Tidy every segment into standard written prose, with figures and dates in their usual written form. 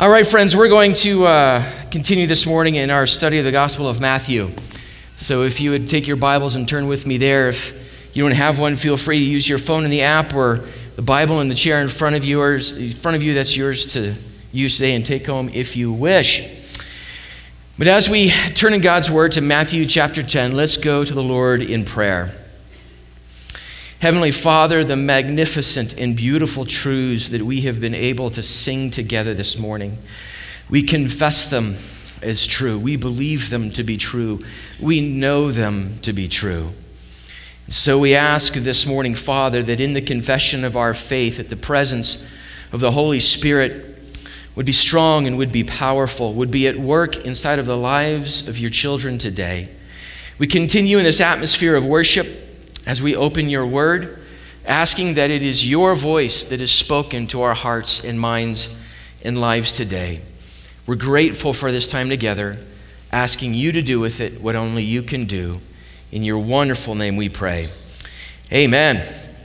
All right, friends, we're going to continue this morning in our study of the Gospel of Matthew. So if you would take your Bibles and turn with me there. If you don't have one, feel free to use your phone in the app or the Bible in the chair in front of you. That's yours to use today and take home if you wish. But as we turn in God's Word to Matthew chapter 10, let's go to the Lord in prayer. Heavenly Father, the magnificent and beautiful truths that we have been able to sing together this morning, we confess them as true. We believe them to be true. We know them to be true. So we ask this morning, Father, that in the confession of our faith, that the presence of the Holy Spirit would be strong and would be powerful, would be at work inside of the lives of your children today. We continue in this atmosphere of worship as we open your word, asking that it is your voice that is spoken to our hearts and minds and lives today. We're grateful for this time together, asking you to do with it what only you can do. In your wonderful name we pray. Amen.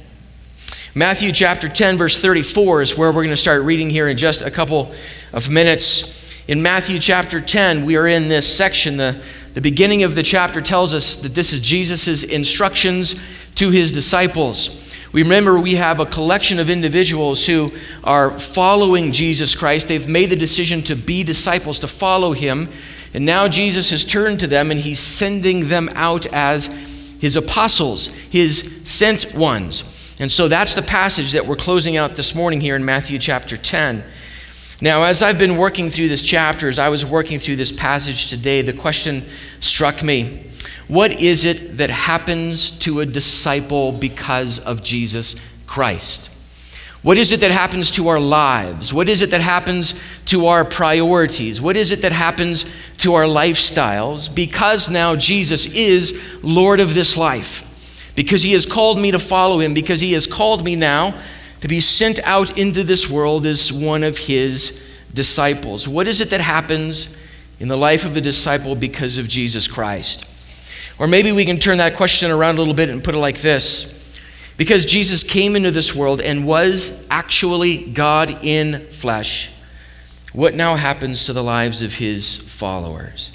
Matthew chapter 10, verse 34 is where we're going to start reading here in just a couple of minutes. In Matthew chapter 10, we are in this section. The beginning of the chapter tells us that this is Jesus' instructions to his disciples. We remember we have a collection of individuals who are following Jesus Christ. They've made the decision to be disciples, to follow him. And now Jesus has turned to them and he's sending them out as his apostles, his sent ones. And so that's the passage that we're closing out this morning here in Matthew chapter 10. Now, as I've been working through this chapter, as I was working through this passage today, the question struck me. What is it that happens to a disciple because of Jesus Christ? What is it that happens to our lives? What is it that happens to our priorities? What is it that happens to our lifestyles? Because now Jesus is Lord of this life. Because he has called me to follow him. Because he has called me now to be sent out into this world as one of his disciples. What is it that happens in the life of a disciple because of Jesus Christ? Or maybe we can turn that question around a little bit and put it like this. Because Jesus came into this world and was actually God in flesh, what now happens to the lives of his followers?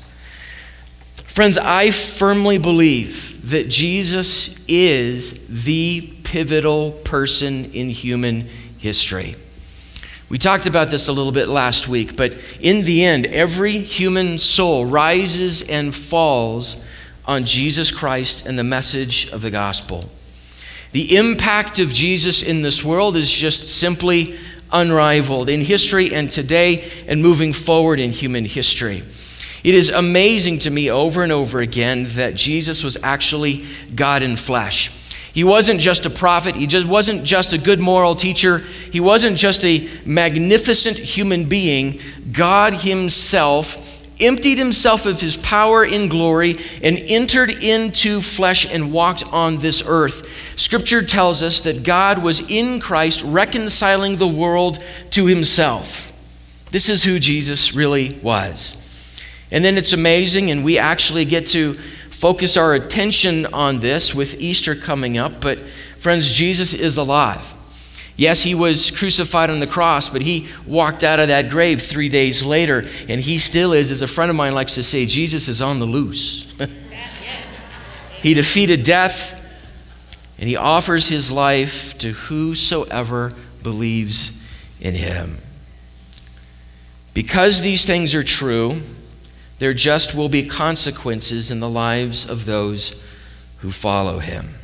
Friends, I firmly believe that Jesus is the pivotal person in human history. We talked about this a little bit last week, but in the end, every human soul rises and falls on Jesus Christ and the message of the gospel. The impact of Jesus in this world is just simply unrivaled in history and today and moving forward in human history. It is amazing to me over and over again that Jesus was actually God in flesh. He wasn't just a prophet. He just wasn't just a good moral teacher. He wasn't just a magnificent human being. God himself emptied himself of his power in glory and entered into flesh and walked on this earth. Scripture tells us that God was in Christ reconciling the world to himself. This is who Jesus really was. And then it's amazing, and we actually get to focus our attention on this with Easter coming up. But friends, Jesus is alive. Yes, he was crucified on the cross, but he walked out of that grave 3 days later, and he still is, as a friend of mine likes to say, Jesus is on the loose. He defeated death, and he offers his life to whosoever believes in him. Because these things are true, there just will be consequences in the lives of those who follow him.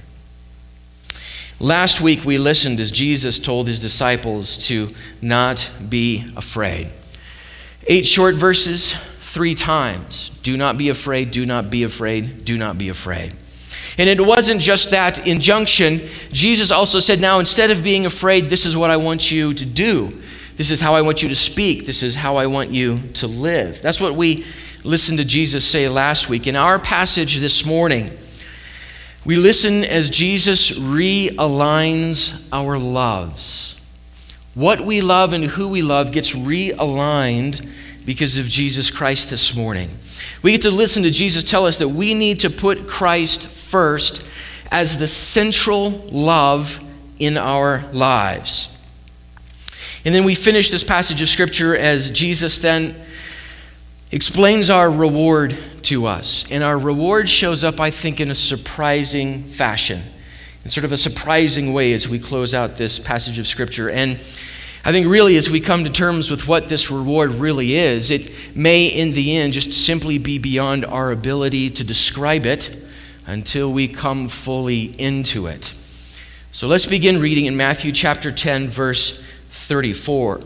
Last week we listened as Jesus told his disciples to not be afraid. 8 short verses, 3 times. Do not be afraid, do not be afraid, do not be afraid. And it wasn't just that injunction. Jesus also said, now instead of being afraid, this is what I want you to do. This is how I want you to speak. This is how I want you to live. That's what we listened to Jesus say last week. In our passage this morning, we listen as Jesus realigns our loves. What we love and who we love gets realigned because of Jesus Christ this morning. We get to listen to Jesus tell us that we need to put Christ first as the central love in our lives. And then we finish this passage of Scripture as Jesus then explains our reward to us. And our reward shows up, I think, in a surprising fashion, in sort of a surprising way as we close out this passage of Scripture. And I think really as we come to terms with what this reward really is, it may in the end just simply be beyond our ability to describe it until we come fully into it. So let's begin reading in Matthew chapter 10, verse 34.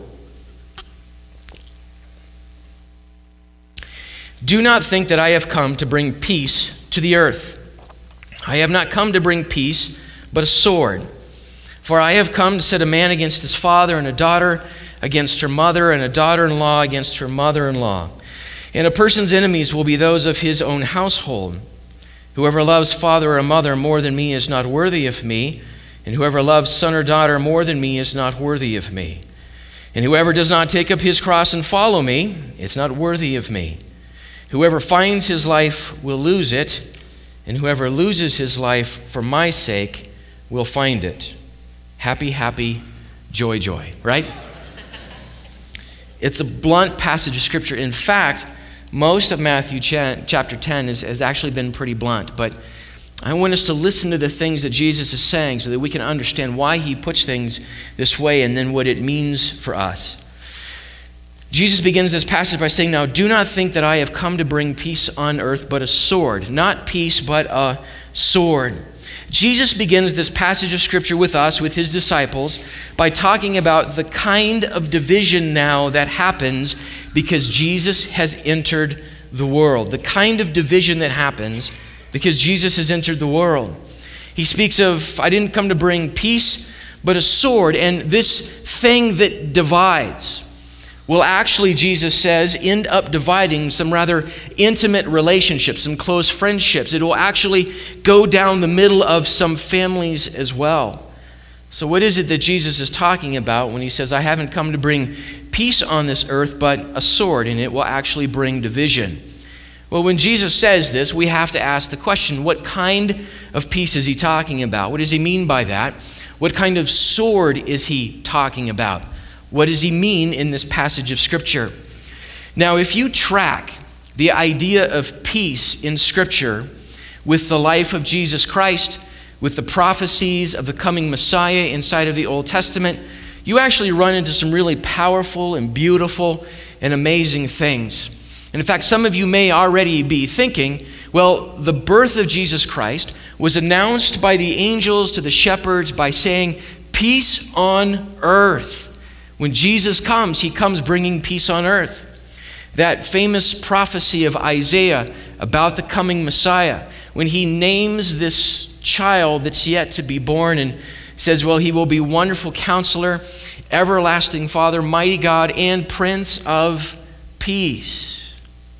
Do not think that I have come to bring peace to the earth. I have not come to bring peace, but a sword. For I have come to set a man against his father, and a daughter against her mother, and a daughter-in-law against her mother-in-law. And a person's enemies will be those of his own household. Whoever loves father or mother more than me is not worthy of me, and whoever loves son or daughter more than me is not worthy of me. And whoever does not take up his cross and follow me is not worthy of me. Whoever finds his life will lose it, and whoever loses his life for my sake will find it. Happy, happy, joy, joy, right? It's a blunt passage of Scripture. In fact, most of Matthew chapter 10 has actually been pretty blunt, but I want us to listen to the things that Jesus is saying so that we can understand why he puts things this way and then what it means for us. Jesus begins this passage by saying, now do not think that I have come to bring peace on earth, but a sword. Not peace, but a sword. Jesus begins this passage of Scripture with us, with his disciples, by talking about the kind of division now that happens because Jesus has entered the world. The kind of division that happens because Jesus has entered the world. He speaks of, I didn't come to bring peace, but a sword. And this thing that divides will actually, Jesus says, end up dividing some rather intimate relationships, some close friendships. It will actually go down the middle of some families as well. So what is it that Jesus is talking about when he says, I haven't come to bring peace on this earth, but a sword, and it will actually bring division? Well, when Jesus says this, we have to ask the question, what kind of peace is he talking about? What does he mean by that? What kind of sword is he talking about? What does he mean in this passage of Scripture? Now, if you track the idea of peace in Scripture with the life of Jesus Christ, with the prophecies of the coming Messiah inside of the Old Testament, you actually run into some really powerful and beautiful and amazing things. And in fact, some of you may already be thinking, well, the birth of Jesus Christ was announced by the angels to the shepherds by saying, peace on earth. When Jesus comes, he comes bringing peace on earth. That famous prophecy of Isaiah about the coming Messiah, when he names this child that's yet to be born and says, well, he will be Wonderful Counselor, Everlasting Father, Mighty God, and Prince of Peace.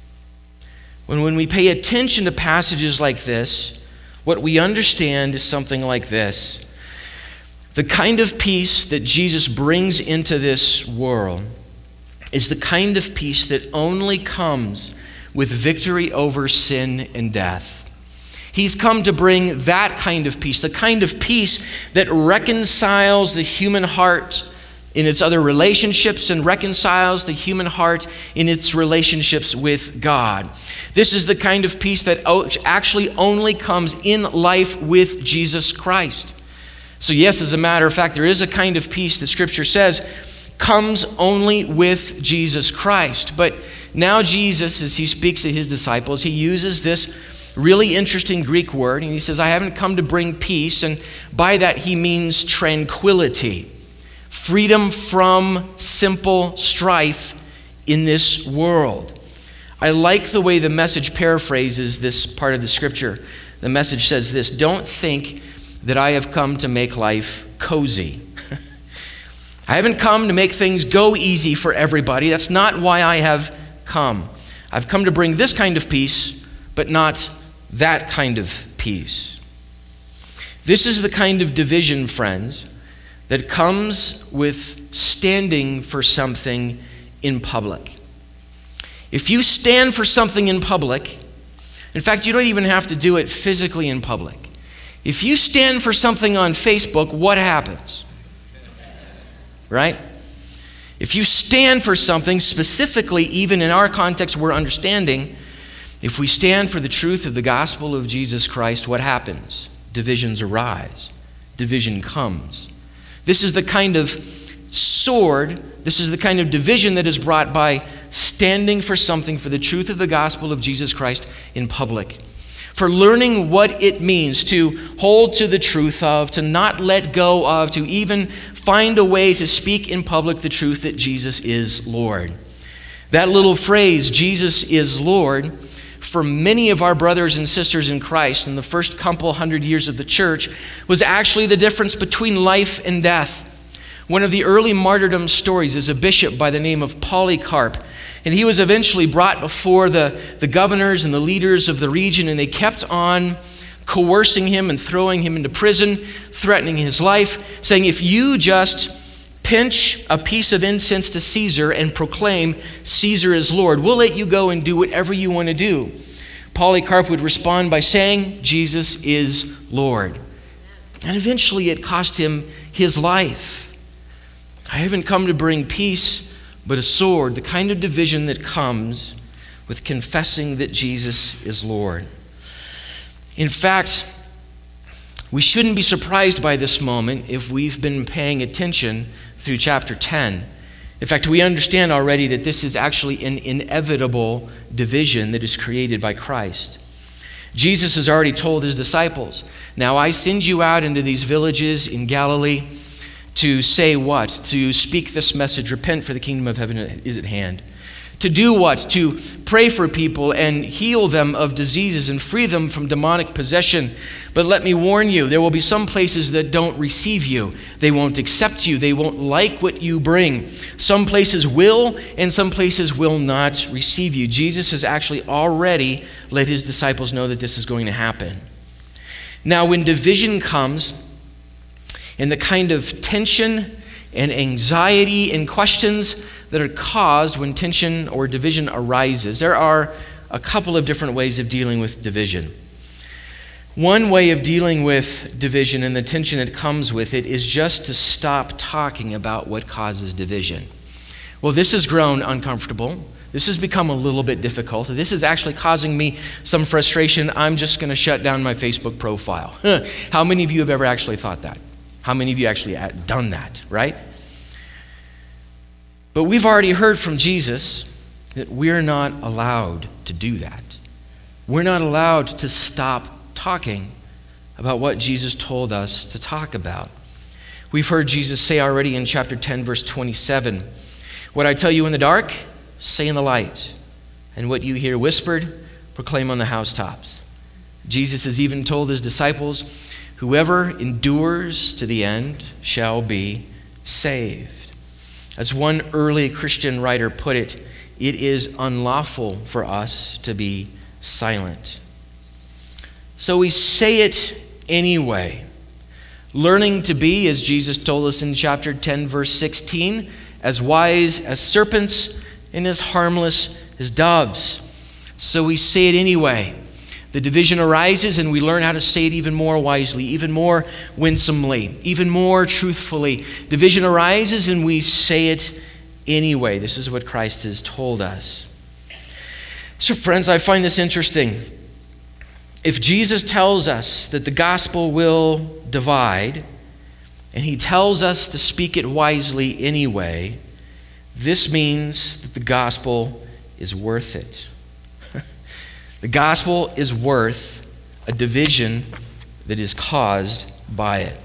When we pay attention to passages like this, what we understand is something like this. The kind of peace that Jesus brings into this world is the kind of peace that only comes with victory over sin and death. He's come to bring that kind of peace, the kind of peace that reconciles the human heart in its other relationships and reconciles the human heart in its relationships with God. This is the kind of peace that actually only comes in life with Jesus Christ. So yes, as a matter of fact, there is a kind of peace that Scripture says comes only with Jesus Christ. But now Jesus, as he speaks to his disciples, he uses this really interesting Greek word, and he says, I haven't come to bring peace, and by that he means tranquility, freedom from simple strife in this world. I like the way the Message paraphrases this part of the Scripture. The Message says this, don't think that I have come to make life cozy. I haven't come to make things go easy for everybody. That's not why I have come. I've come to bring this kind of peace, but not that kind of peace. This is the kind of division, friends, that comes with standing for something in public. If you stand for something in public, in fact, you don't even have to do it physically in public. If you stand for something on Facebook, what happens? Right? If you stand for something, specifically, even in our context we're understanding, if we stand for the truth of the gospel of Jesus Christ, what happens? Divisions arise. Division comes. This is the kind of sword, this is the kind of division that is brought by standing for something, for the truth of the gospel of Jesus Christ in public. For learning what it means to hold to the truth of, to not let go of, to even find a way to speak in public the truth that Jesus is Lord. That little phrase, Jesus is Lord, for many of our brothers and sisters in Christ in the first couple hundred years of the church, was actually the difference between life and death. One of the early martyrdom stories is a bishop by the name of Polycarp. And he was eventually brought before the governors and the leaders of the region, and they kept on coercing him and throwing him into prison, threatening his life, saying, if you just pinch a piece of incense to Caesar and proclaim Caesar is Lord, we'll let you go and do whatever you want to do. Polycarp would respond by saying, Jesus is Lord. And eventually it cost him his life. I haven't come to bring peace, but a sword, the kind of division that comes with confessing that Jesus is Lord. In fact, we shouldn't be surprised by this moment if we've been paying attention through chapter 10. In fact, we understand already that this is actually an inevitable division that is created by Christ. Jesus has already told his disciples, now I send you out into these villages in Galilee to say what? To speak this message, repent for the kingdom of heaven is at hand. To do what? To pray for people and heal them of diseases and free them from demonic possession. But let me warn you, there will be some places that don't receive you. They won't accept you. They won't like what you bring. Some places will, and some places will not receive you. Jesus has actually already let his disciples know that this is going to happen. Now, when division comes, and the kind of tension and anxiety and questions that are caused when tension or division arises, there are a couple of different ways of dealing with division. One way of dealing with division and the tension that comes with it is just to stop talking about what causes division. Well, this has grown uncomfortable. This has become a little bit difficult. This is actually causing me some frustration. I'm just going to shut down my Facebook profile. How many of you have ever actually thought that? How many of you actually have done that, right? But we've already heard from Jesus that we're not allowed to do that. We're not allowed to stop talking about what Jesus told us to talk about. We've heard Jesus say already in chapter 10, verse 27, what I tell you in the dark, say in the light. And what you hear whispered, proclaim on the housetops. Jesus has even told his disciples, whoever endures to the end shall be saved. As one early Christian writer put it, it is unlawful for us to be silent. So we say it anyway. Learning to be, as Jesus told us in chapter 10, verse 16, as wise as serpents and as harmless as doves. So we say it anyway. The division arises and we learn how to say it even more wisely, even more winsomely, even more truthfully. Division arises and we say it anyway. This is what Christ has told us. So friends, I find this interesting. If Jesus tells us that the gospel will divide, and he tells us to speak it wisely anyway, this means that the gospel is worth it. The gospel is worth a division that is caused by it.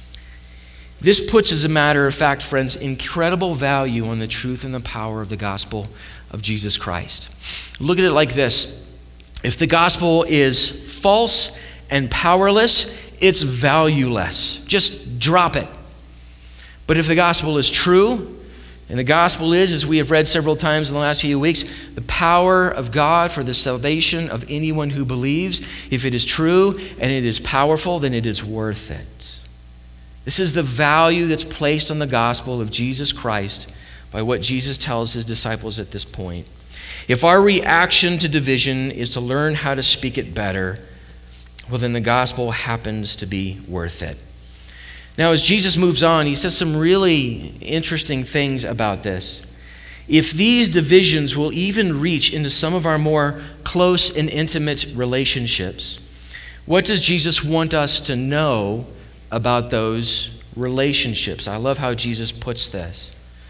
This puts, as a matter of fact, friends, incredible value on the truth and the power of the gospel of Jesus Christ. Look at it like this. If the gospel is false and powerless, it's valueless. Just drop it. But if the gospel is true, and the gospel is, as we have read several times in the last few weeks, the power of God for the salvation of anyone who believes. If it is true and it is powerful, then it is worth it. This is the value that's placed on the gospel of Jesus Christ by what Jesus tells his disciples at this point. If our reaction to division is to learn how to speak it better, well, then the gospel happens to be worth it. Now, as Jesus moves on, he says some really interesting things about this. If these divisions will even reach into some of our more close and intimate relationships, what does Jesus want us to know about those relationships? I love how Jesus puts this.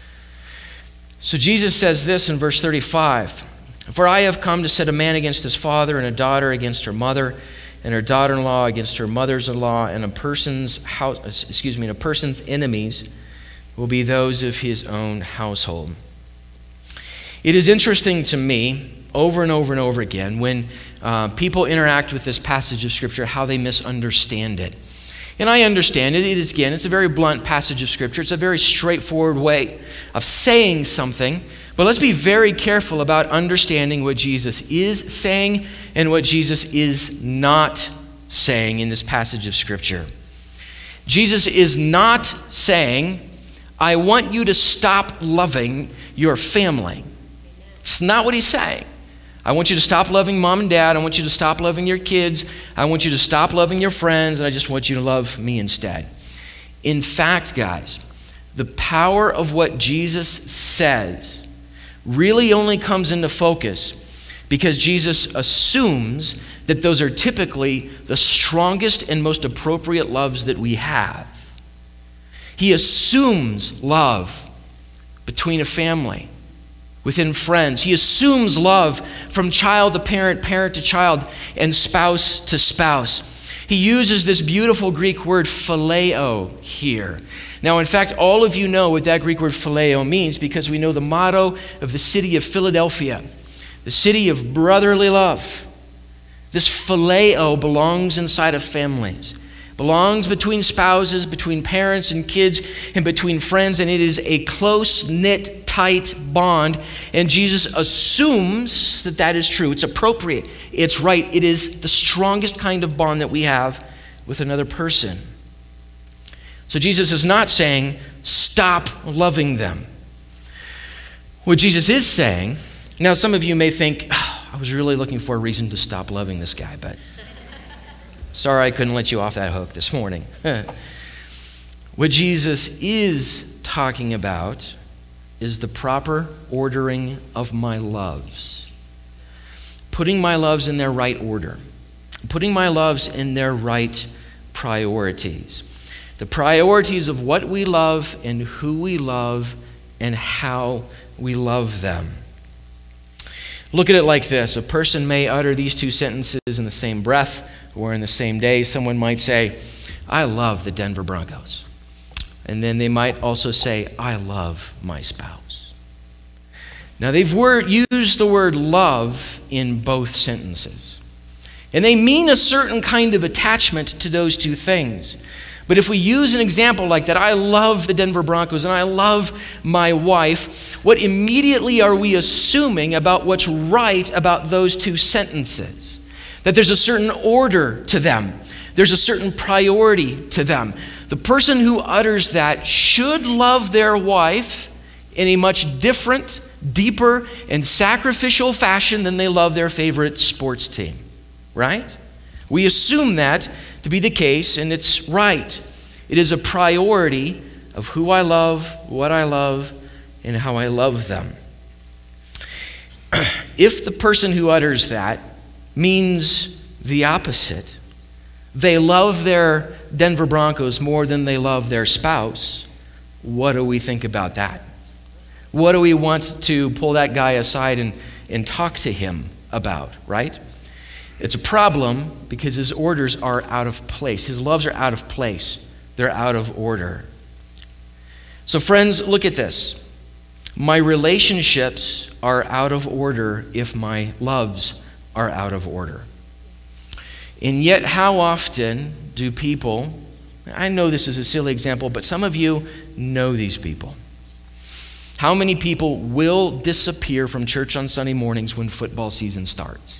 So Jesus says this in verse 35, "For I have come to set a man against his father, and a daughter against her mother, and her daughter-in-law against her mother-in-law, and a person's enemies will be those of his own household." It is interesting to me, over and over and over again, when people interact with this passage of Scripture, how they misunderstand it. And I understand it. It's a very blunt passage of Scripture. It's a very straightforward way of saying something. But let's be very careful about understanding what Jesus is saying and what Jesus is not saying in this passage of Scripture. Jesus is not saying, "I want you to stop loving your family." It's not what he's saying. I want you to stop loving mom and dad. I want you to stop loving your kids. I want you to stop loving your friends, and I just want you to love me instead. In fact, guys, the power of what Jesus says really only comes into focus because Jesus assumes that those are typically the strongest and most appropriate loves that we have. He assumes love between a family, within friends. He assumes love from child to parent, parent to child, and spouse to spouse. He uses this beautiful Greek word phileo here. Now, in fact, all of you know what that Greek word phileo means because we know the motto of the city of Philadelphia, the city of brotherly love. This phileo belongs inside of families, belongs between spouses, between parents and kids, and between friends, and it is a close-knit, tight bond, and Jesus assumes that that is true. It's appropriate. It's right. It is the strongest kind of bond that we have with another person. So Jesus is not saying, stop loving them. What Jesus is saying, now some of you may think, I was really looking for a reason to stop loving this guy, but sorry I couldn't let you off that hook this morning. What Jesus is talking about is the proper ordering of my loves. Putting my loves in their right order. Putting my loves in their right priorities. The priorities of what we love and who we love and how we love them. Look at it like this. A person may utter these two sentences in the same breath or in the same day. Someone might say, I love the Denver Broncos. And then they might also say, I love my spouse. Now they've used the word love in both sentences. And they mean a certain kind of attachment to those two things. But if we use an example like that, I love the Denver Broncos and I love my wife, what immediately are we assuming about what's right about those two sentences? That there's a certain order to them. There's a certain priority to them. The person who utters that should love their wife in a much different, deeper, and sacrificial fashion than they love their favorite sports team, right? We assume that to be the case, and it's right. It is a priority of who I love, what I love, and how I love them. If the person who utters that means the opposite, they love their Denver Broncos more than they love their spouse, what do we think about that? What do we want to pull that guy aside and talk to him about, right? It's a problem because his orders are out of place. His loves are out of place. They're out of order. So friends, look at this. My relationships are out of order if my loves are out of order. And yet how often do people, I know this is a silly example, but some of you know these people. How many people will disappear from church on Sunday mornings when football season starts?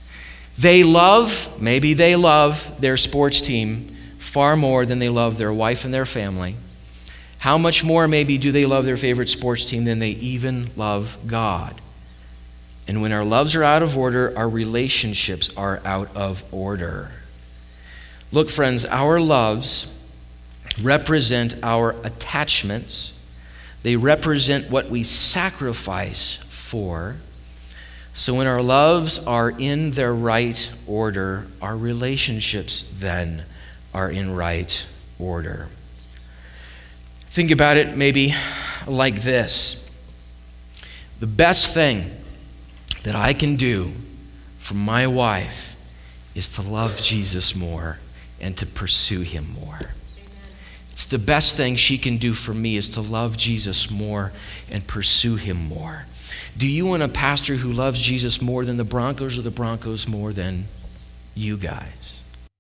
Maybe they love their sports team far more than they love their wife and their family. How much more maybe do they love their favorite sports team than they even love God? And when our loves are out of order, our relationships are out of order. Look, friends, our loves represent our attachments. They represent what we sacrifice for. So when our loves are in their right order, our relationships then are in right order. Think about it maybe like this. The best thing that I can do for my wife is to love Jesus more and to pursue him more. It's the best thing she can do for me is to love Jesus more and pursue him more. Do you want a pastor who loves Jesus more than the Broncos, or the Broncos more than you guys?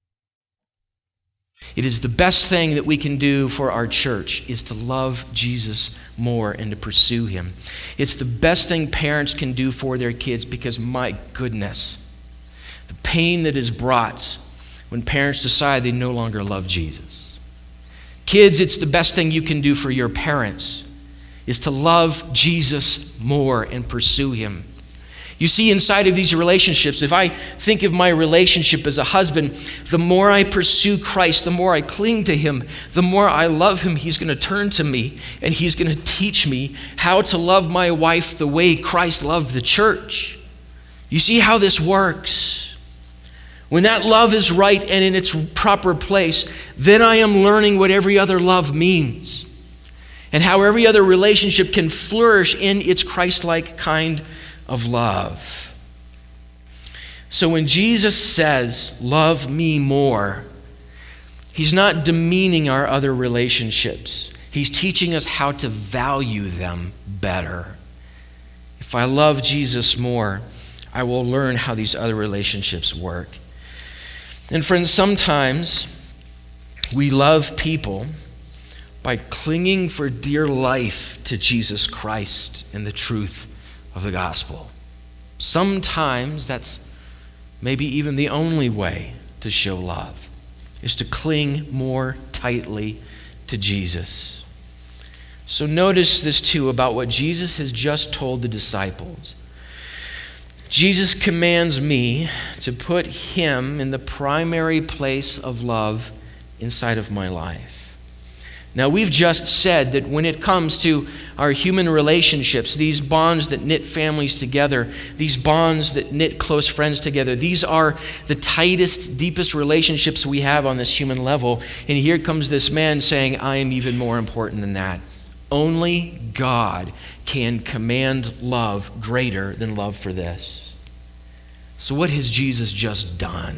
It is the best thing that we can do for our church is to love Jesus more and to pursue him. It's the best thing parents can do for their kids, because my goodness, the pain that is brought when parents decide they no longer love Jesus. Kids, it's the best thing you can do for your parents is to love Jesus more and pursue him. You see, inside of these relationships, if I think of my relationship as a husband, the more I pursue Christ, the more I cling to him, the more I love him, he's going to turn to me and he's going to teach me how to love my wife the way Christ loved the church. You see how this works? When that love is right and in its proper place, then I am learning what every other love means and how every other relationship can flourish in its Christ-like kind of love. So when Jesus says, love me more, he's not demeaning our other relationships. He's teaching us how to value them better. If I love Jesus more, I will learn how these other relationships work. And friends, sometimes we love people by clinging for dear life to Jesus Christ and the truth of the gospel. Sometimes that's maybe even the only way to show love, is to cling more tightly to Jesus. So notice this too about what Jesus has just told the disciples. Jesus commands me to put him in the primary place of love inside of my life. Now, we've just said that when it comes to our human relationships, these bonds that knit families together, these bonds that knit close friends together, these are the tightest, deepest relationships we have on this human level. And here comes this man saying, I am even more important than that. Only God can command love greater than love for this. So what has Jesus just done?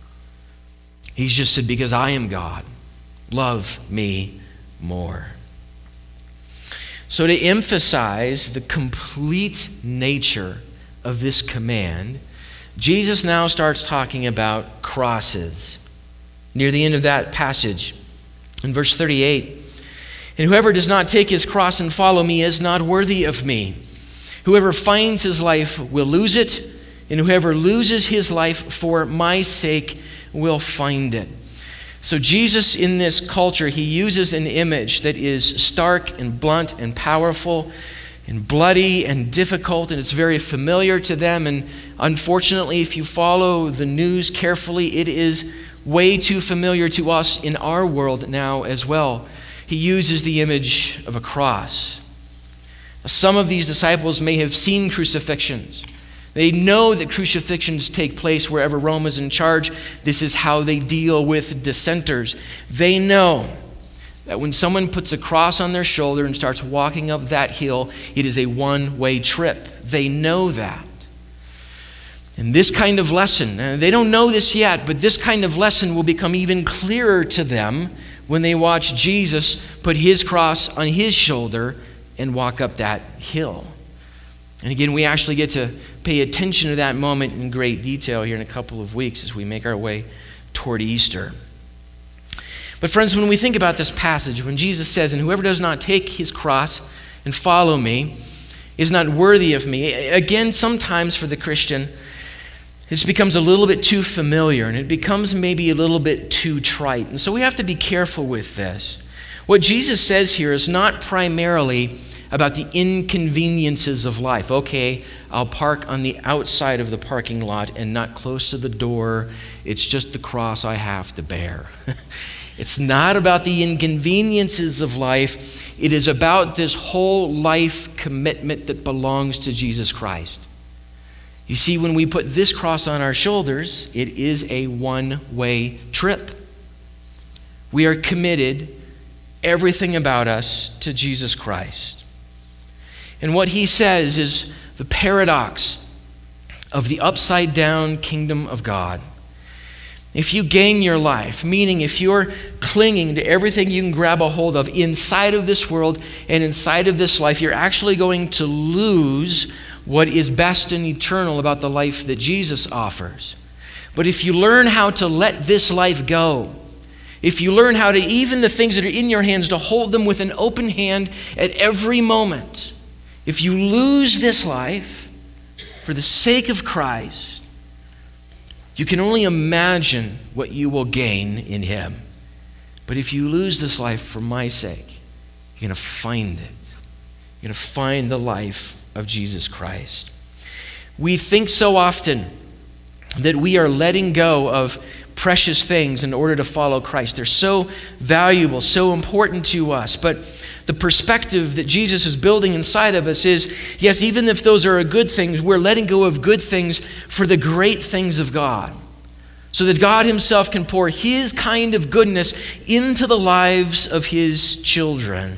He's just said, because I am God, love me more. So to emphasize the complete nature of this command, Jesus now starts talking about crosses. Near the end of that passage, in verse 38, and whoever does not take his cross and follow me is not worthy of me. Whoever finds his life will lose it, and whoever loses his life for my sake will find it. So Jesus, in this culture, he uses an image that is stark and blunt and powerful and bloody and difficult, and it's very familiar to them. And unfortunately, if you follow the news carefully, it is way too familiar to us in our world now as well. He uses the image of a cross. Some of these disciples may have seen crucifixions. They know that crucifixions take place wherever Rome is in charge. This is how they deal with dissenters. They know that when someone puts a cross on their shoulder and starts walking up that hill, it is a one-way trip. They know that. And this kind of lesson, they don't know this yet, but this kind of lesson will become even clearer to them when they watch Jesus put his cross on his shoulder and walk up that hill. And again, we actually get to pay attention to that moment in great detail here in a couple of weeks as we make our way toward Easter. But friends, when we think about this passage, when Jesus says, and whoever does not take his cross and follow me is not worthy of me, again, sometimes for the Christian, this becomes a little bit too familiar and it becomes maybe a little bit too trite. And so we have to be careful with this. What Jesus says here is not primarily about the inconveniences of life. Okay, I'll park on the outside of the parking lot and not close to the door. It's just the cross I have to bear. It's not about the inconveniences of life. It is about this whole life commitment that belongs to Jesus Christ. You see, when we put this cross on our shoulders, it is a one-way trip. We are committed, everything about us, to Jesus Christ. And what he says is the paradox of the upside-down kingdom of God. If you gain your life, meaning if you're clinging to everything you can grab a hold of inside of this world and inside of this life, you're actually going to lose what is best and eternal about the life that Jesus offers. But if you learn how to let this life go, if you learn how to, even the things that are in your hands, to hold them with an open hand at every moment, if you lose this life for the sake of Christ, you can only imagine what you will gain in him. But if you lose this life for my sake, you're going to find it. You're going to find the life of Jesus Christ. We think so often that we are letting go of precious things in order to follow Christ. They're so valuable, so important to us. But the perspective that Jesus is building inside of us is, yes, even if those are good things, we're letting go of good things for the great things of God, so that God himself can pour his kind of goodness into the lives of his children.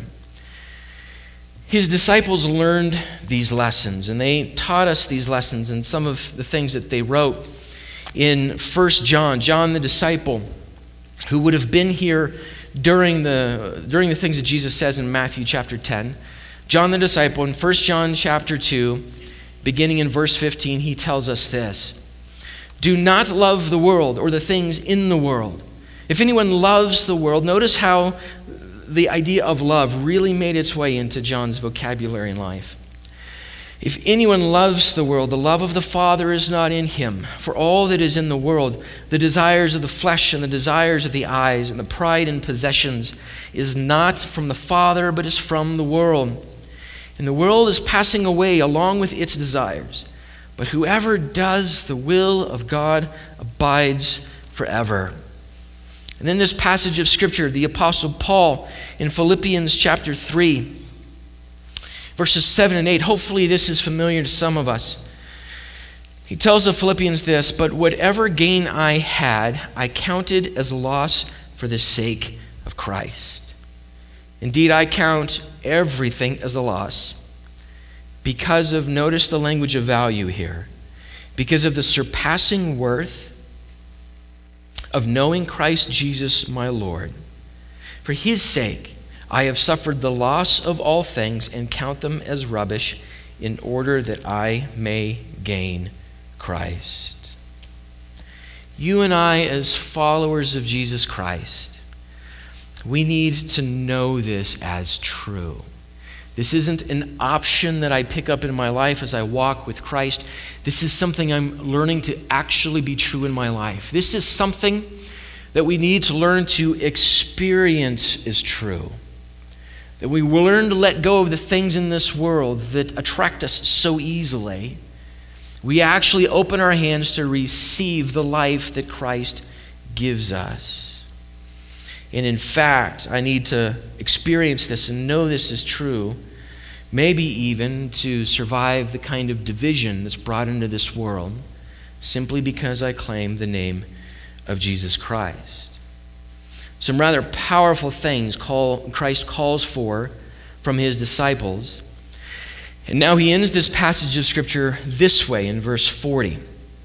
His disciples learned these lessons, and they taught us these lessons in some of the things that they wrote. In 1 John, John the disciple, who would have been here during the things that Jesus says in Matthew chapter 10, John the disciple, in 1 John chapter 2, beginning in verse 15, he tells us this: do not love the world or the things in the world. If anyone loves the world, notice how the idea of love really made its way into John's vocabulary in life. If anyone loves the world, the love of the Father is not in him. For all that is in the world, the desires of the flesh and the desires of the eyes and the pride in possessions, is not from the Father, but is from the world. And the world is passing away along with its desires. But whoever does the will of God abides forever. And then this passage of Scripture, the Apostle Paul in Philippians chapter 3, verses 7 and 8. Hopefully this is familiar to some of us. He tells the Philippians this: but whatever gain I had, I counted as loss for the sake of Christ. Indeed, I count everything as a loss because of, notice the language of value here, because of the surpassing worth of knowing Christ Jesus my Lord. For his sake, I have suffered the loss of all things and count them as rubbish in order that I may gain Christ. You and I, as followers of Jesus Christ, we need to know this as true. This isn't an option that I pick up in my life as I walk with Christ. This is something I'm learning to actually be true in my life. This is something that we need to learn to experience as true. That we will learn to let go of the things in this world that attract us so easily. We actually open our hands to receive the life that Christ gives us. And in fact, I need to experience this and know this is true, maybe even to survive the kind of division that's brought into this world, simply because I claim the name of Jesus Christ. Some rather powerful things Christ calls for from his disciples. And now he ends this passage of Scripture this way in verse 40.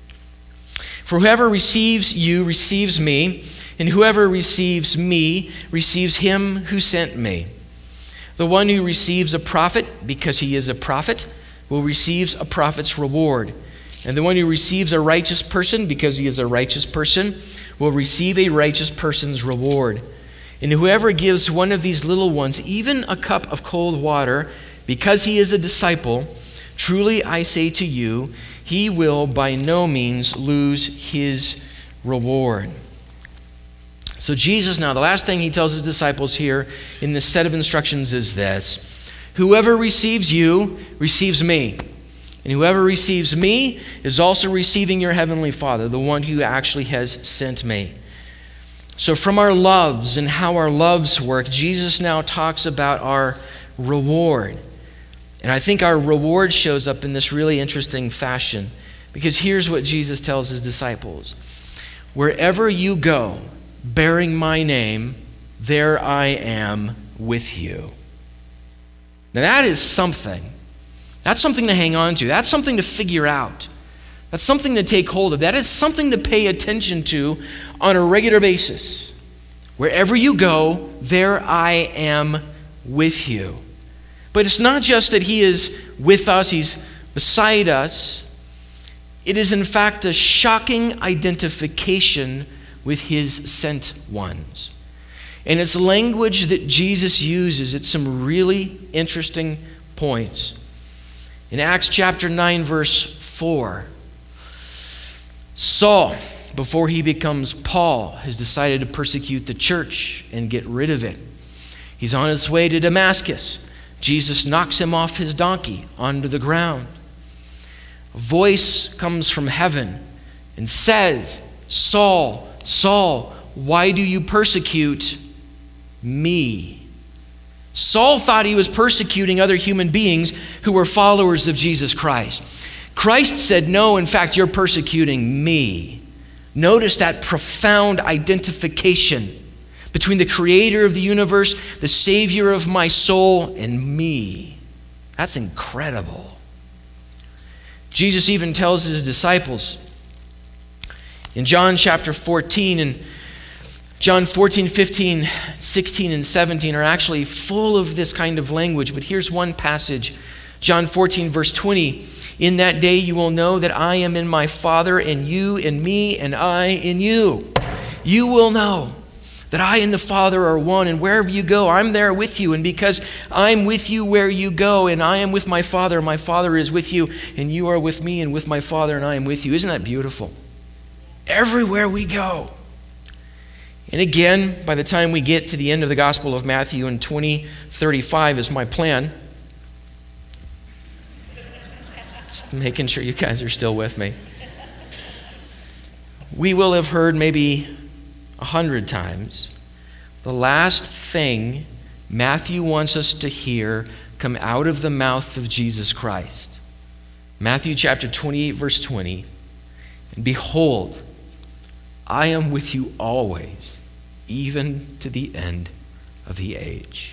For whoever receives you receives me, and whoever receives me receives him who sent me. The one who receives a prophet because he is a prophet will receive a prophet's reward. And the one who receives a righteous person because he is a righteous person will receive a righteous person's reward. And whoever gives one of these little ones even a cup of cold water because he is a disciple, truly I say to you, he will by no means lose his reward. So Jesus now, the last thing he tells his disciples here in this set of instructions is this: whoever receives you receives me. And whoever receives me is also receiving your heavenly Father, the one who actually has sent me. So from our loves and how our loves work, Jesus now talks about our reward. And I think our reward shows up in this really interesting fashion, because here's what Jesus tells his disciples. Wherever you go, bearing my name, there I am with you. Now that is something. That's something to hang on to. That's something to figure out. That's something to take hold of. That is something to pay attention to on a regular basis. Wherever you go, there I am with you. But it's not just that he is with us, he's beside us. It is in fact a shocking identification with his sent ones. And it's language that Jesus uses at some really interesting points. In Acts chapter 9, verse 4, Saul, before he becomes Paul, has decided to persecute the church and get rid of it. He's on his way to Damascus. Jesus knocks him off his donkey onto the ground. A voice comes from heaven and says, Saul, Saul, why do you persecute me? Saul thought he was persecuting other human beings who were followers of Jesus Christ. Christ said, no, in fact, you're persecuting me. Notice that profound identification between the creator of the universe, the savior of my soul, and me. That's incredible. Jesus even tells his disciples in John chapter 14, and John 14, 15, 16, and 17 are actually full of this kind of language. But here's one passage, John 14, verse 20. In that day you will know that I am in my Father, and you in me, and I in you. You will know that I and the Father are one, and wherever you go, I'm there with you. And because I'm with you where you go, and I am with my Father is with you, and you are with me and with my Father, and I am with you. Isn't that beautiful? Everywhere we go. And again, by the time we get to the end of the Gospel of Matthew in 2035 is my plan. Just making sure you guys are still with me. We will have heard maybe 100 times the last thing Matthew wants us to hear come out of the mouth of Jesus Christ. Matthew chapter 28, verse 20. And behold, I am with you always, even to the end of the age.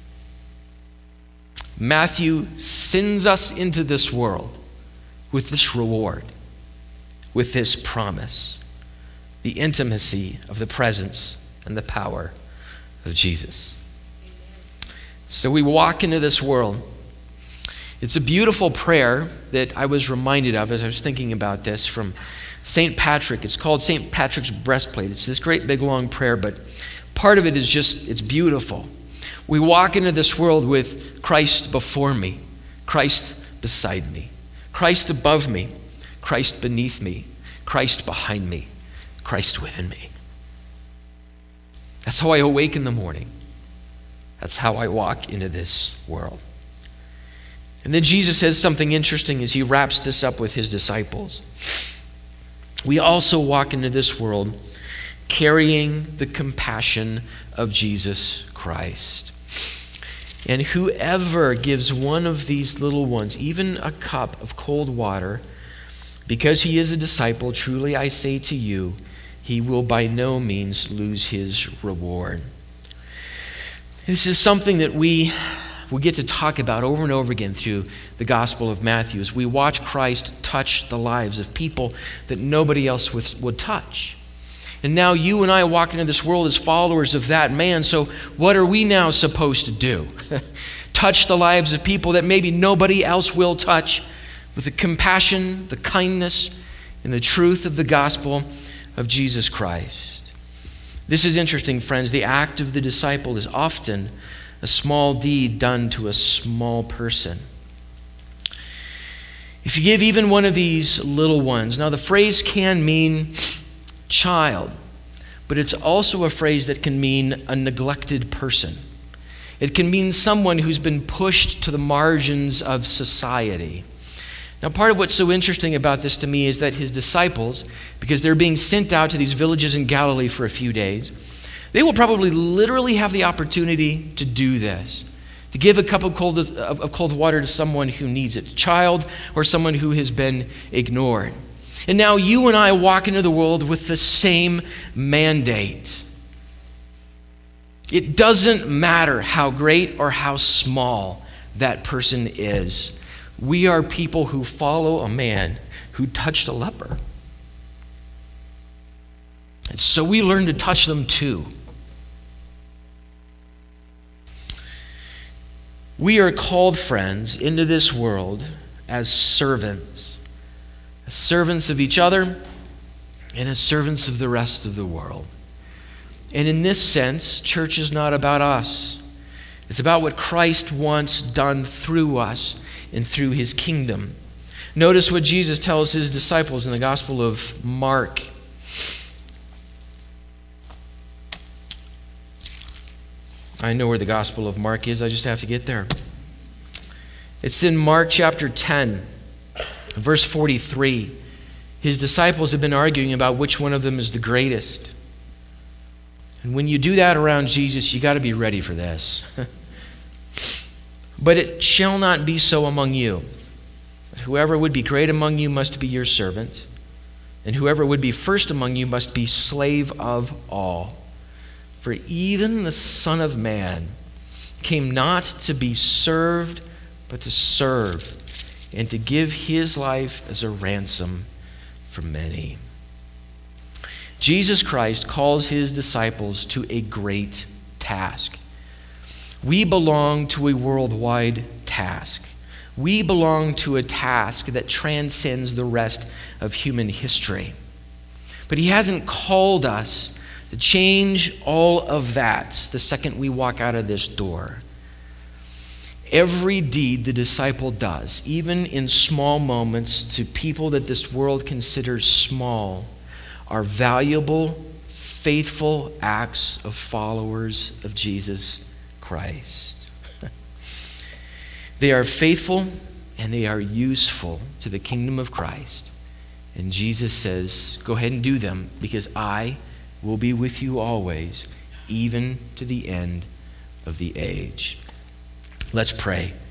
Matthew sends us into this world with this reward, with this promise, the intimacy of the presence and the power of Jesus. So we walk into this world. It's a beautiful prayer that I was reminded of as I was thinking about this from St. Patrick. It's called St. Patrick's breastplate. It's this great big long prayer, but part of it is just, it's beautiful. We walk into this world with Christ before me, Christ beside me, Christ above me, Christ beneath me, Christ behind me, Christ within me. That's how I awake in the morning. That's how I walk into this world. And then Jesus says something interesting as he wraps this up with his disciples. We also walk into this world carrying the compassion of Jesus Christ. And whoever gives one of these little ones, even a cup of cold water, because he is a disciple, truly I say to you, he will by no means lose his reward. This is something that we get to talk about over and over again through the Gospel of Matthew as we watch Christ touch the lives of people that nobody else would touch. And now you and I walk into this world as followers of that man, so what are we now supposed to do? Touch the lives of people that maybe nobody else will touch with the compassion, the kindness, and the truth of the gospel of Jesus Christ. This is interesting, friends. The act of the disciple is often a small deed done to a small person. If you give even one of these little ones, now the phrase can mean child, but it's also a phrase that can mean a neglected person. It can mean someone who's been pushed to the margins of society. Now, part of what's so interesting about this to me is that his disciples, because they're being sent out to these villages in Galilee for a few days, they will probably literally have the opportunity to do this, to give a cup of cold water to someone who needs it, a child or someone who has been ignored. And now you and I walk into the world with the same mandate. It doesn't matter how great or how small that person is. We are people who follow a man who touched a leper. And so we learn to touch them too. We are called, friends, into this world as servants of each other and as servants of the rest of the world. And in this sense, church is not about us. It's about what Christ wants done through us and through his kingdom. Notice what Jesus tells his disciples in the Gospel of Mark. I know where the Gospel of Mark is. I just have to get there. It's in Mark chapter 10, verse 43. His disciples have been arguing about which one of them is the greatest. And when you do that around Jesus, you got to be ready for this. But it shall not be so among you. But whoever would be great among you must be your servant, and whoever would be first among you must be slave of all. For even the Son of Man came not to be served, but to serve, and to give his life as a ransom for many. Jesus Christ calls his disciples to a great task. We belong to a worldwide task. We belong to a task that transcends the rest of human history. But he hasn't called us to change all of that the second we walk out of this door. Every deed the disciple does, even in small moments to people that this world considers small, are valuable, faithful acts of followers of Jesus Christ. They are faithful and they are useful to the kingdom of Christ. And Jesus says, go ahead and do them, because I will be with you always, even to the end of the age. Let's pray.